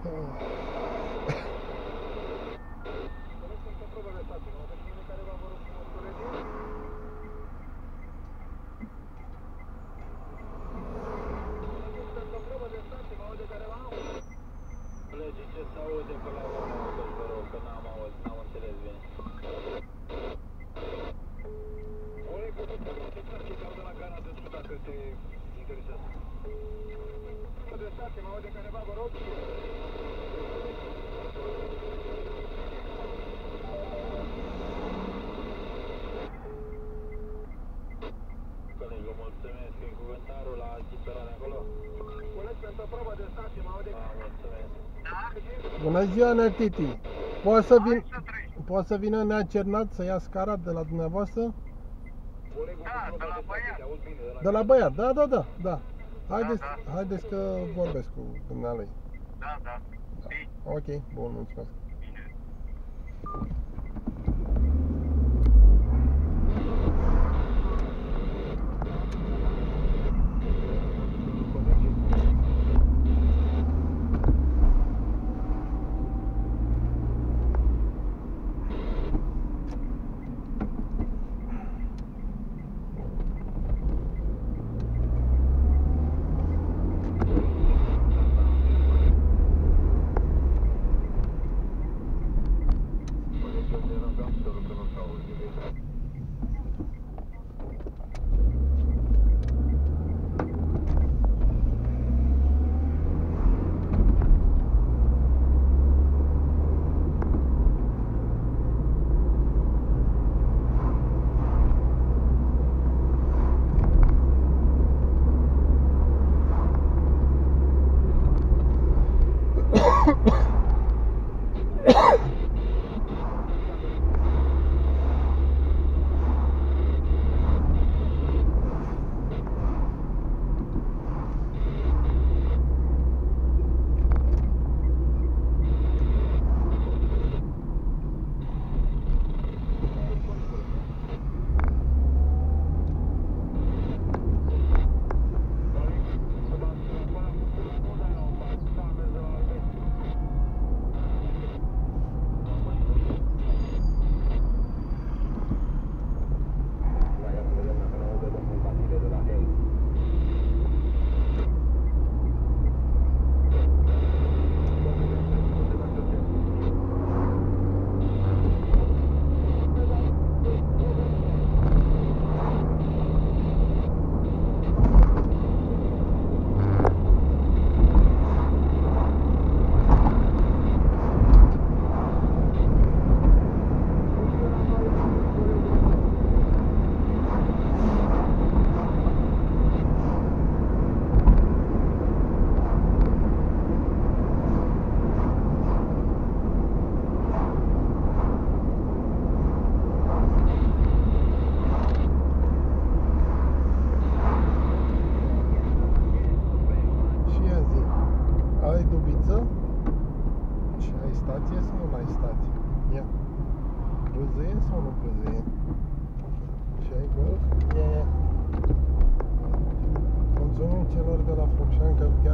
Bună ziua, Nertiti! Poate să vină Nea Cernat să ia scara de la dumneavoastră? Da, de la băiat. De la băiat, da. Haideți că vorbesc cu dumnealui. Da. Ok, bun, mulțumesc. Stație sau nu ai stație? Ia. Pâzâie sau nu pâzâie? Și ai golf? Ia. Mulțumim celor de la Focșani că chiar